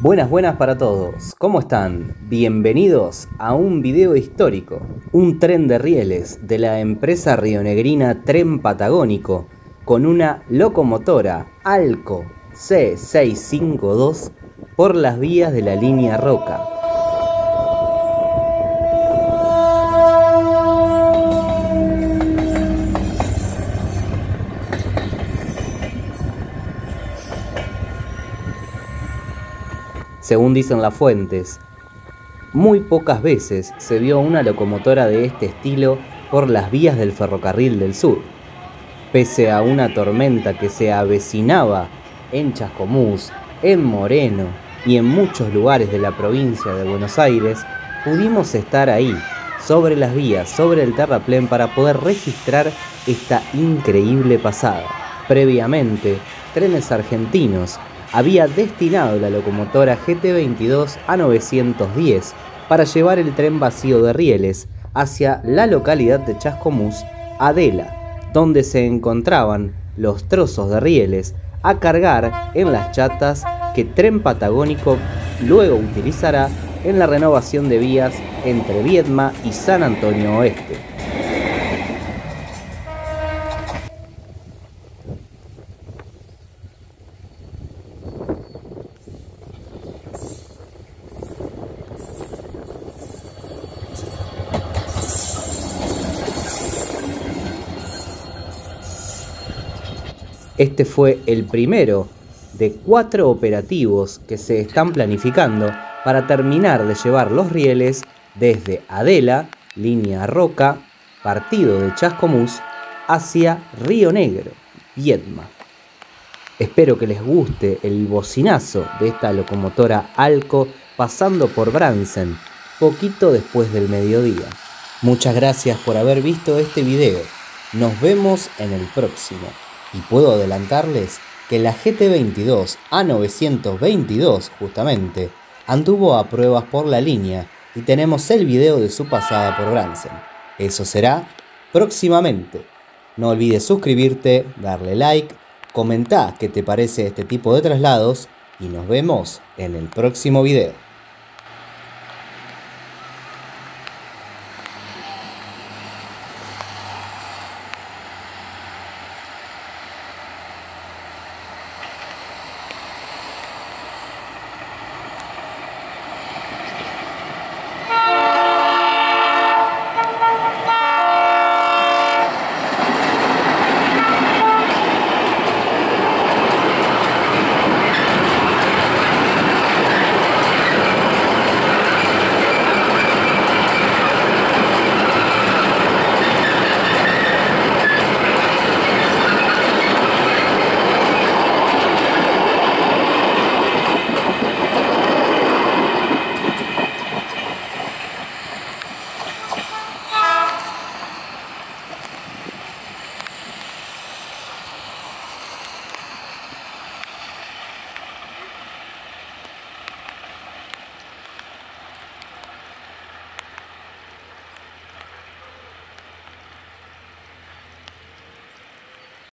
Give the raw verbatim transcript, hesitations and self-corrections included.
Buenas, buenas para todos. ¿Cómo están? Bienvenidos a un video histórico. Un tren de rieles de la empresa rionegrina Tren Patagónico con una locomotora Alco C seiscientos cincuenta y dos por las vías de la línea Roca. Según dicen las fuentes, muy pocas veces se vio una locomotora de este estilo por las vías del ferrocarril del sur. Pese a una tormenta que se avecinaba en Chascomús, en Moreno y en muchos lugares de la provincia de Buenos Aires, pudimos estar ahí, sobre las vías, sobre el terraplén, para poder registrar esta increíble pasada. Previamente, Trenes Argentinos había destinado la locomotora G T veintidós A novecientos diez para llevar el tren vacío de rieles hacia la localidad de Chascomús, Adela, donde se encontraban los trozos de rieles a cargar en las chatas que Tren Patagónico luego utilizará en la renovación de vías entre Viedma y San Antonio Oeste. Este fue el primero de cuatro operativos que se están planificando para terminar de llevar los rieles desde Adela, línea Roca, partido de Chascomús, hacia Río Negro, Viedma. Espero que les guste el bocinazo de esta locomotora Alco pasando por Bransen, poquito después del mediodía. Muchas gracias por haber visto este video. Nos vemos en el próximo. Y puedo adelantarles que la G T veintidós A novecientos veintidós justamente anduvo a pruebas por la línea y tenemos el video de su pasada por Bransen. Eso será próximamente. No olvides suscribirte, darle like, comentar qué te parece este tipo de traslados y nos vemos en el próximo video.